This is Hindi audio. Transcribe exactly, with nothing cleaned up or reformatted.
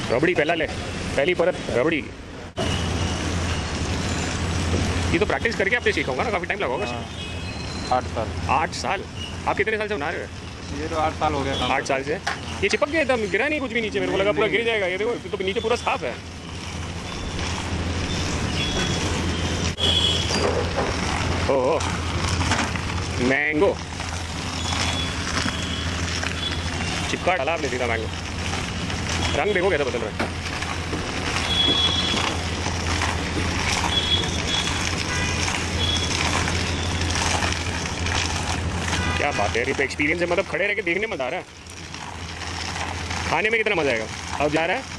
रबड़ी पहला ले, पहली परत रबड़ी। ये तो प्रैक्टिस करके आपने सीखा होगा ना, काफ़ी टाइम लगा होगा। आठ साल। आठ साल? आप कितने साल से बना रहे हो? ये तो आठ साल हो गया। आठ साल से। ये चिपक गया एकदम, गिरा नहीं कुछ भी नीचे? मेरे को लगा पूरा गिर जाएगा। ये देखो तो नीचे पूरा साफ है। ओह मैंगो चिपका डाला आपने सीधा मैंगो। रंग देखो कैसा बदल रहा है। क्या बात है, ये तो एक्सपीरियंस है। मतलब खड़े रह के देखने में मजा आ रहा है, खाने में कितना मजा आएगा। अब जा रहा है